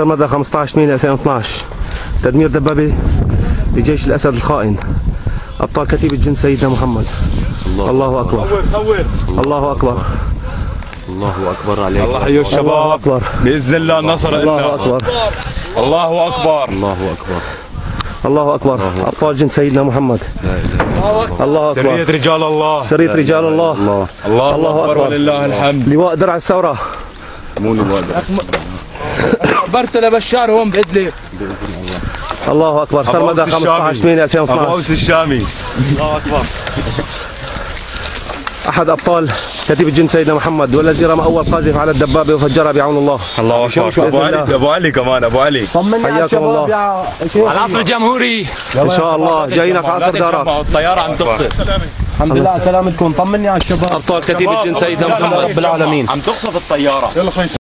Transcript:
سرمدة 15/8/2012. تدمير دبابة لجيش الأسد الخائن، أبطال كتيبة جند سيدنا محمد. الله أكبر. الله أكبر. الله أكبر عليك. الله يحيي الشباب. بإذن الله النصر لنا. الله أكبر. الله أكبر. الله أكبر. الله أكبر. أبطال جند سيدنا محمد. الله أكبر. سرية رجال الله. سرية رجال الله. الله أكبر ولله الحمد. لواء درع الثورة. مو لواء. برتلة بشار هون بإدلب. الله أكبر. سرمدة 15/8/2012. أبو أوس الشامي. الله أكبر. أحد أبطال كتيبة جند سيدنا محمد، والذي رمى أول قاذف على الدبابة وفجرها بعون الله. الله أكبر. أبو علي كمان. أبو علي. طمني على الشباب يا شيخ. العصر الجمهوري إن شاء الله جاينا في عصر دارات. الطيارة عم تقصف. الحمد لله سلامتكم. طمني على الشباب. أبطال كتيبة جند سيدنا محمد رب العالمين. عم تقصف الطيارة.